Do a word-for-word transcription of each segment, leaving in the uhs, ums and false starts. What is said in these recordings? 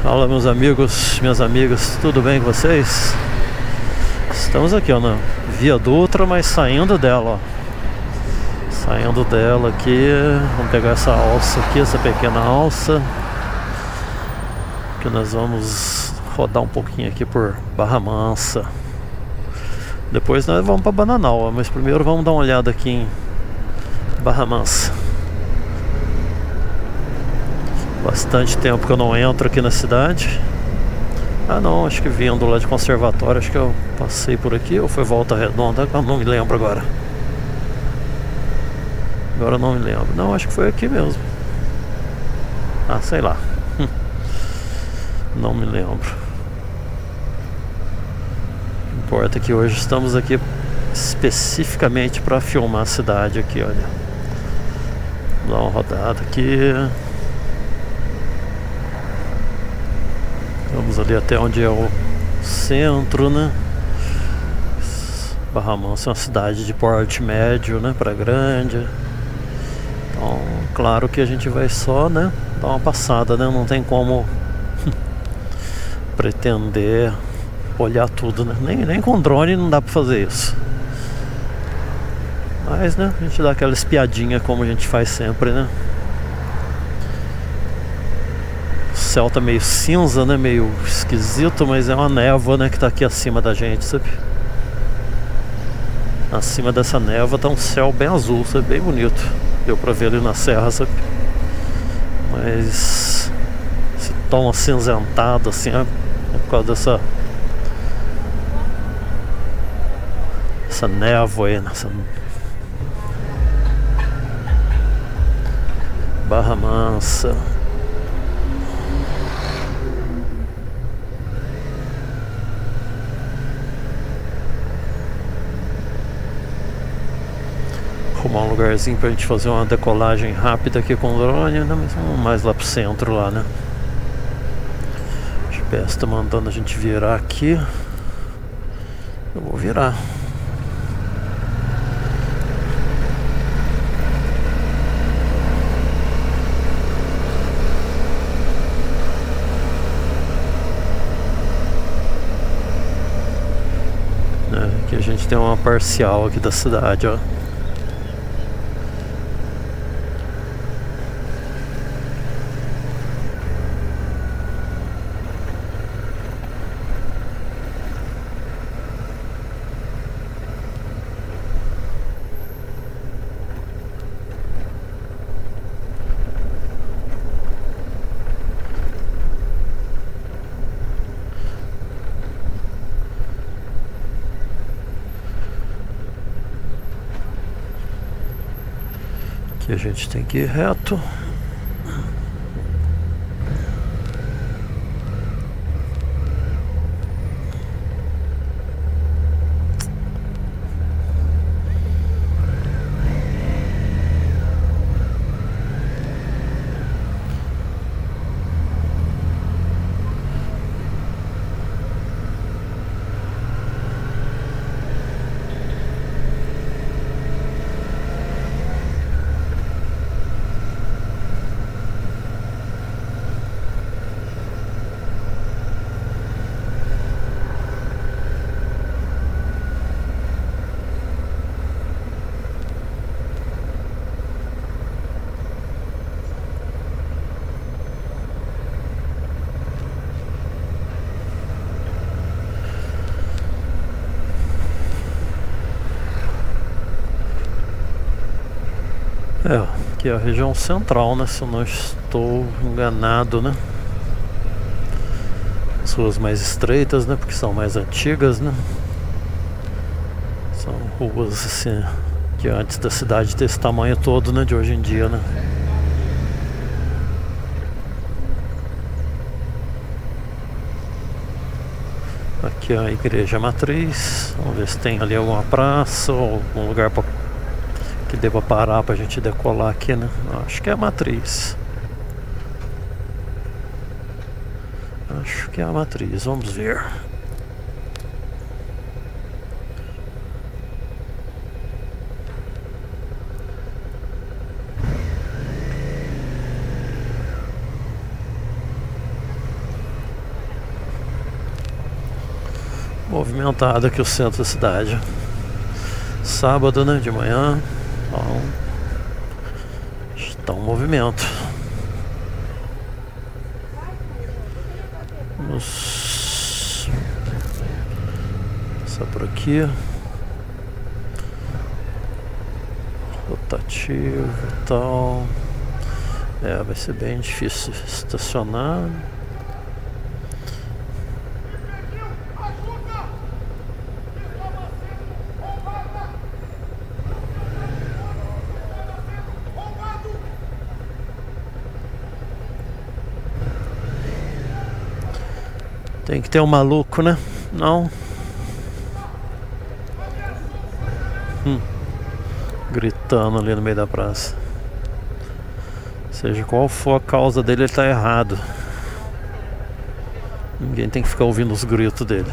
Fala, meus amigos, minhas amigas, tudo bem com vocês? Estamos aqui, ó, na Via Dutra, mas saindo dela, ó. Saindo dela aqui, vamos pegar essa alça aqui, essa pequena alça, que nós vamos rodar um pouquinho aqui por Barra Mansa. Depois nós vamos para Bananal, ó, mas primeiro vamos dar uma olhada aqui em Barra Mansa. Bastante tempo que eu não entro aqui na cidade. Ah não, acho que vindo lá de Conservatório, acho que eu passei por aqui, ou foi Volta Redonda, eu não me lembro agora. Agora eu não me lembro. Não, acho que foi aqui mesmo. Ah, sei lá. Não me lembro. O que importa é que hoje estamos aqui especificamente para filmar a cidade aqui, olha. Vou dar uma rodada aqui. Vamos ali até onde é o centro, né? Barra Mansa é uma cidade de porte médio, né? Para grande. Então, claro que a gente vai só, né? Dar uma passada, né? Não tem como pretender olhar tudo, né? Nem, nem com drone não dá para fazer isso. Mas, né? A gente dá aquela espiadinha como a gente faz sempre, né? O céu tá meio cinza, né? Meio esquisito, mas é uma névoa, né? Que tá aqui acima da gente, sabe? Acima dessa névoa tá um céu bem azul, sabe? Bem bonito. Deu pra ver ali na serra, sabe? Mas esse tom acinzentado assim, é por causa dessa essa névoa aí, nessa Barra Mansa. Arrumar um lugarzinho pra gente fazer uma decolagem rápida aqui com o drone, né? Mas vamos mais lá pro centro lá, né? O G P S tá mandando a gente virar aqui. Eu vou virar. É, aqui a gente tem uma parcial aqui da cidade, ó. Aqui a gente tem que ir reto. É, aqui é a região central, né? Se eu não estou enganado, né? As ruas mais estreitas, né? Porque são mais antigas, né? São ruas assim que antes da cidade ter esse tamanho todo, né? De hoje em dia, né? Aqui é a igreja matriz. Vamos ver se tem ali alguma praça ou algum lugar para que deva parar pra gente decolar aqui, né? Acho que é a matriz. Acho que é a matriz, vamos ver. Movimentado aqui o centro da cidade. Sábado, né, de manhã. Então, está um movimento. Vamos passar por aqui. Rotativo e tal. É, vai ser bem difícil estacionar. Tem que ter um maluco, né? Não. Hum. Gritando ali no meio da praça. Seja qual for a causa dele, ele tá errado. Ninguém tem que ficar ouvindo os gritos dele.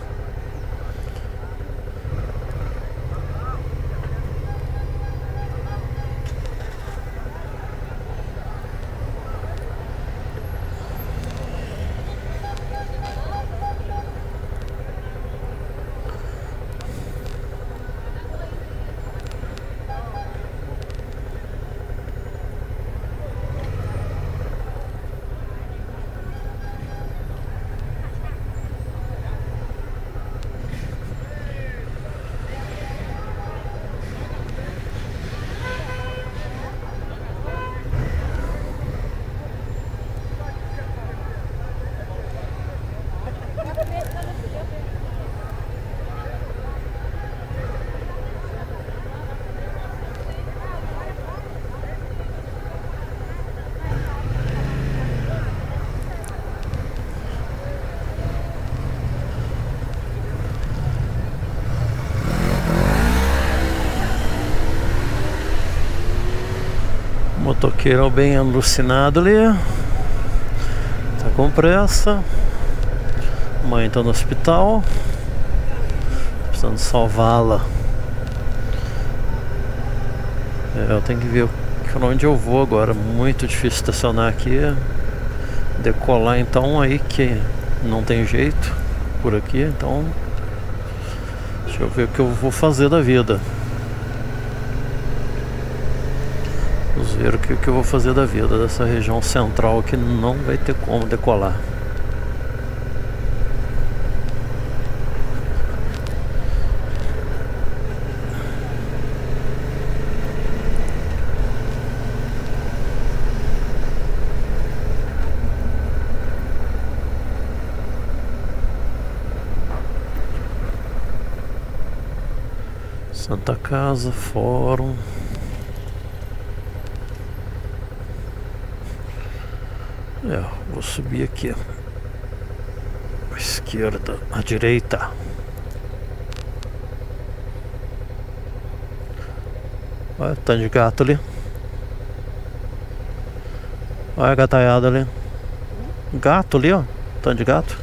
Motoqueiro bem alucinado ali. Tá com pressa. Mãe tá no hospital. Precisando salvá-la. É, eu tenho que ver pra onde eu vou agora. Muito difícil estacionar aqui. Decolar então aí que não tem jeito por aqui. Então deixa eu ver o que eu vou fazer da vida. Vamos ver o que, que eu vou fazer da vida dessa região central que não vai ter como decolar. Santa Casa, Fórum. É, vou subir aqui. À esquerda, à direita. Olha, tá de gato ali. Olha a gataiada ali. Gato ali, ó. Tá de gato.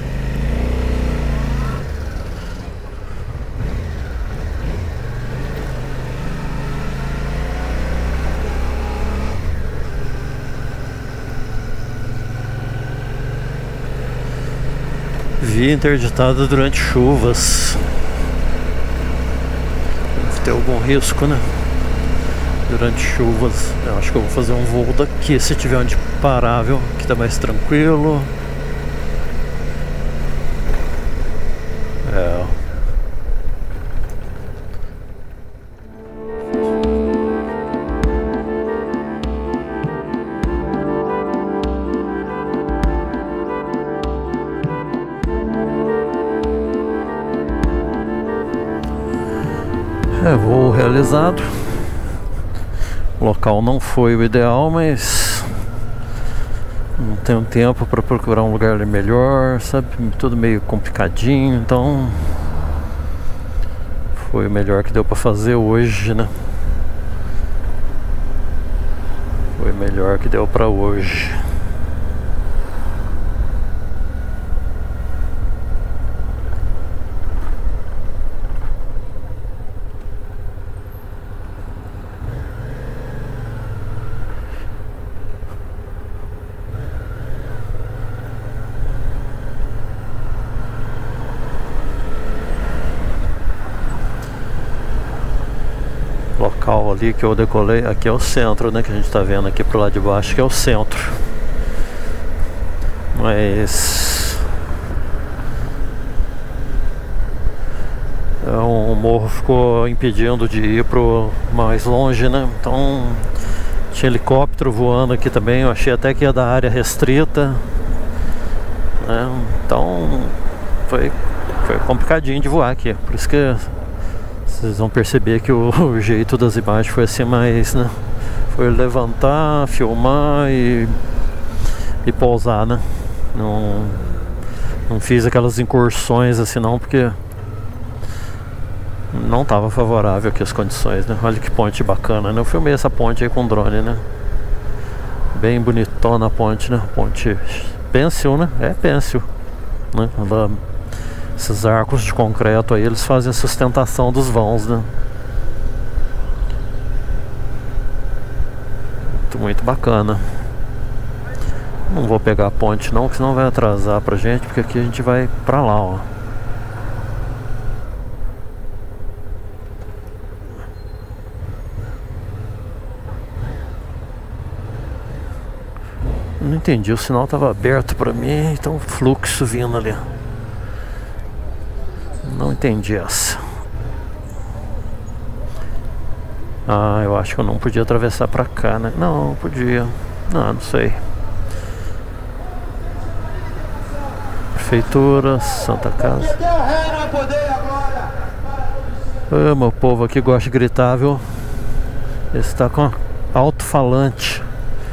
Via interditada durante chuvas. Deve ter algum risco, né? Durante chuvas. Eu acho que eu vou fazer um voo daqui, se tiver onde parar, viu? Que tá mais tranquilo. É. É, voo realizado. O local não foi o ideal, mas não tenho tempo para procurar um lugar melhor, sabe? Tudo meio complicadinho, então foi o melhor que deu para fazer hoje, né? Foi o melhor que deu para hoje. ali que eu decolei, aqui é o centro, né, que a gente tá vendo aqui pro lado de baixo, que é o centro. Mas o morro ficou impedindo de ir pro mais longe, né? Então tinha helicóptero voando aqui também. Eu achei até que ia da área restrita, né? Então foi, foi complicadinho de voar aqui. Por isso que vocês vão perceber que o, o jeito das imagens foi assim mais, né? Foi levantar, filmar e, e pousar, né? Não, não fiz aquelas incursões assim não, porque não estava favorável aqui as condições, né? Olha que ponte bacana, né? Eu filmei essa ponte aí com drone, né? Bem bonitona a ponte, né? Ponte pêncil, né? É pêncil, né? Ela, esses arcos de concreto aí, eles fazem a sustentação dos vãos, né? Muito, muito bacana. Não vou pegar a ponte não, que senão vai atrasar pra gente, porque aqui a gente vai pra lá, ó. Não entendi, o sinal estava aberto para mim, então fluxo vindo ali. Não entendi essa. Ah, eu acho que eu não podia atravessar para cá, né? Não, podia. Não, não sei. Prefeitura, Santa Casa. Ah, meu povo aqui gosta de gritar, viu? Esse tá com alto-falante.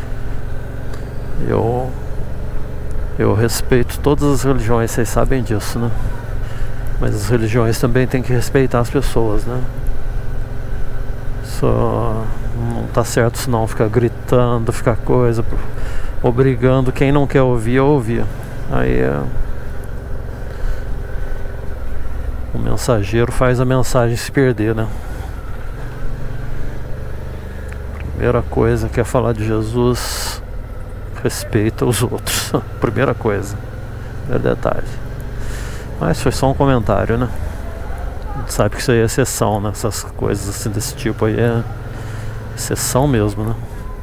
Eu, eu respeito todas as religiões, vocês sabem disso, né? Mas as religiões também têm que respeitar as pessoas, né? Só não tá certo isso não, ficar gritando, ficar coisa, obrigando quem não quer ouvir a ouvir. Aí é... o mensageiro faz a mensagem se perder, né? Primeira coisa que é falar de Jesus, respeita os outros. Primeira coisa, primeiro detalhe. Mas foi só um comentário, né? A gente sabe que isso aí é exceção, né? Essas coisas assim desse tipo aí é exceção mesmo, né?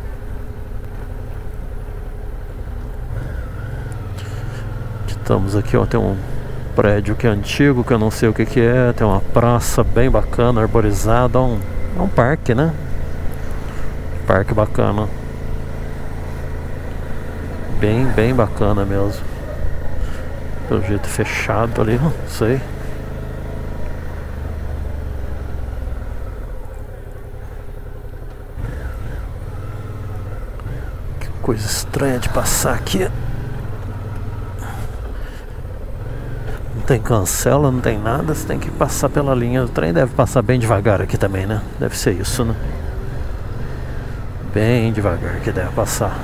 Estamos aqui, ó, tem um prédio que é antigo, que eu não sei o que que é. Tem uma praça bem bacana, arborizada. Um, é um parque, né? Parque bacana. Bem, bem bacana mesmo. Pelo jeito fechado ali, não sei. Que coisa estranha de passar aqui. Não tem cancela, não tem nada. Você tem que passar pela linha. O trem deve passar bem devagar aqui também, né? Deve ser isso, né? Bem devagar que deve passar.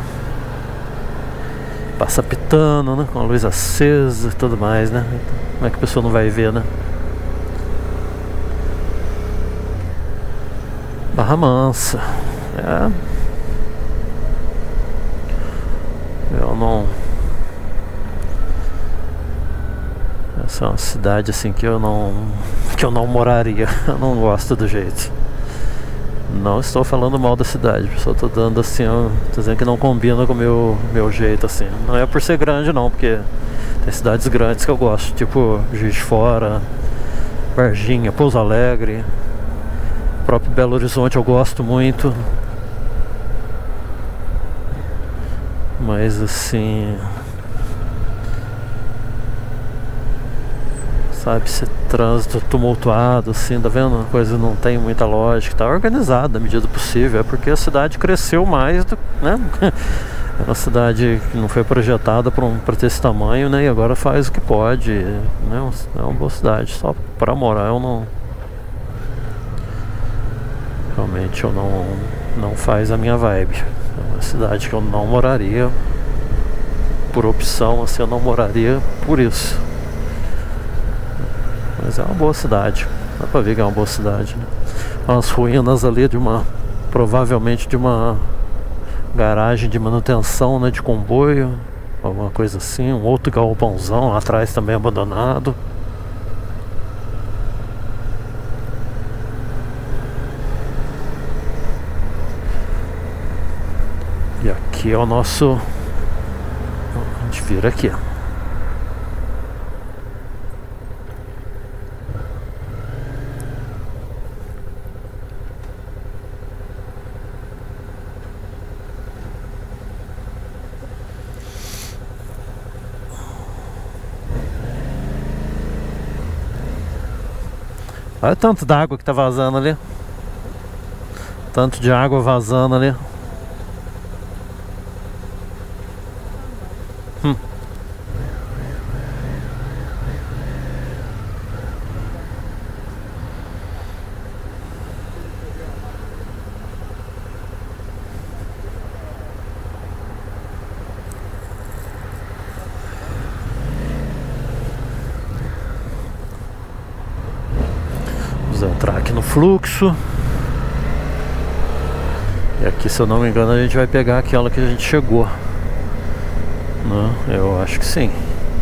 Passa pitando, né? Com a luz acesa e tudo mais, né? Como é que a pessoa não vai ver, né? Barra Mansa. É. Eu não... Essa é uma cidade assim que eu não... que eu não moraria. Eu não gosto do jeito. Não estou falando mal da cidade, só estou dando assim, ó, tô dizendo que não combina com o meu, meu jeito assim. Não é por ser grande não, porque tem cidades grandes que eu gosto, tipo Juiz de Fora, Varginha, Pouso Alegre, próprio Belo Horizonte eu gosto muito. Mas assim, sabe, esse trânsito tumultuado, assim, tá vendo? A coisa não tem muita lógica, tá organizada na medida do possível, é porque a cidade cresceu mais, do, né? É uma cidade que não foi projetada para um, para ter esse tamanho, né? E agora faz o que pode, né? É uma boa cidade, só para morar eu não... Realmente eu não, não faz a minha vibe. É uma cidade que eu não moraria por opção, assim, eu não moraria por isso. Mas é uma boa cidade, dá pra ver que é uma boa cidade, né? Umas ruínas ali de uma, provavelmente de uma garagem de manutenção, né, de comboio, alguma coisa assim. Um outro galpãozão lá atrás também abandonado. E aqui é o nosso... A gente vira aqui. Olha o tanto d'água que tá vazando ali. Tanto de água vazando ali. Hum. Vamos entrar aqui no fluxo. E aqui, se eu não me engano, a gente vai pegar aquela que a gente chegou. Não, eu acho que sim.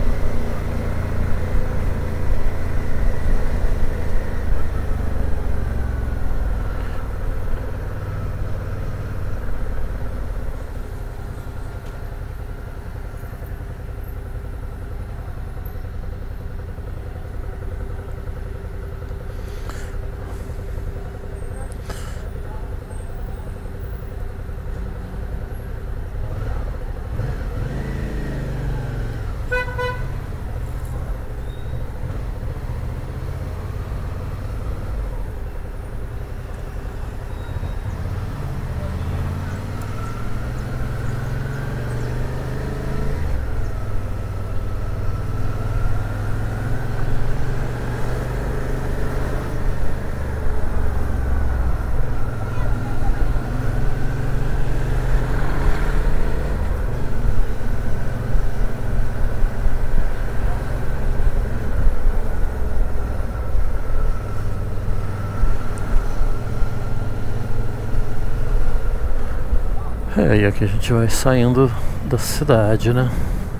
É, e aqui a gente vai saindo da cidade, né?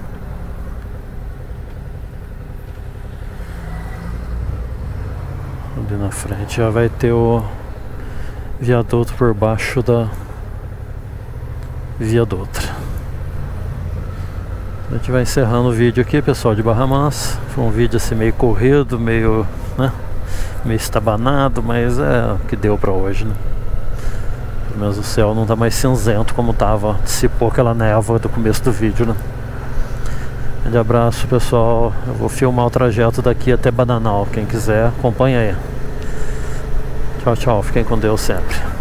Ali na frente já vai ter o viaduto por baixo da Via Dutra. A gente vai encerrando o vídeo aqui, pessoal, de Barra Mansa. Foi um vídeo assim meio corrido, meio, né, meio estabanado, mas é o que deu pra hoje, né? Pelo menos o céu não tá mais cinzento como tava, dissipou aquela névoa do começo do vídeo, né? Grande abraço, pessoal. Eu vou filmar o trajeto daqui até Bananal. Quem quiser, acompanha aí. Tchau, tchau. Fiquem com Deus sempre.